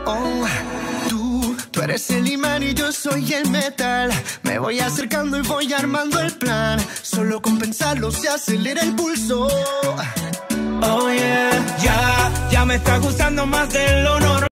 Oh, tú eres el imán y yo soy el metal. Me voy acercando y voy armando el plan. Solo con pensarlo se acelera el pulso. Oh yeah, ya me está gustando más de lo normal.